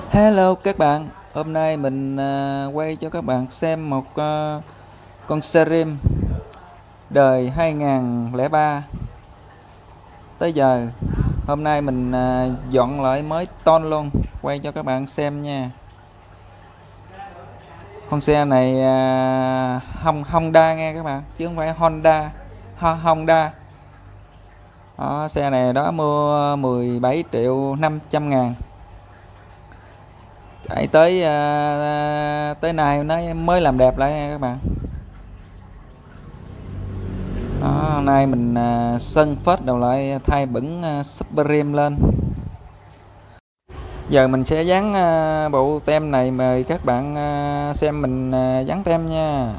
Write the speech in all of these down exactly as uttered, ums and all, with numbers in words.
Hello các bạn, hôm nay mình à, quay cho các bạn xem một à, con series đời hai không không ba tới giờ. Hôm nay mình à, dọn lại mới ton luôn, quay cho các bạn xem nha. Con xe này à, Hon- Honda nghe các bạn, chứ không phải Honda. Ho- Honda. Đó, xe này đó mua mười bảy triệu năm trăm ngàn. Chạy tới à, tới nay nó mới làm đẹp lại nha các bạn. Đó, hôm nay mình à, sân phết đầu lại thay bẩn à, Supreme lên. Giờ mình sẽ dán à, bộ tem này, mời các bạn à, xem mình à, dán tem nha.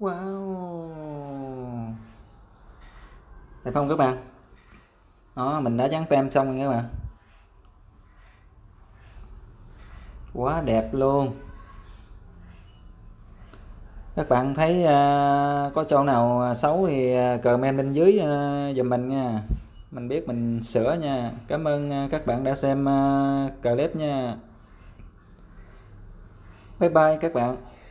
Wow, đẹp không các bạn? Đó, mình đã dán tem xong rồi các bạn. Quá đẹp luôn. Các bạn thấy uh, có chỗ nào xấu thì uh, comment bên dưới uh, giùm mình nha, mình biết mình sửa nha. Cảm ơn uh, các bạn đã xem uh, clip nha. Bye bye các bạn.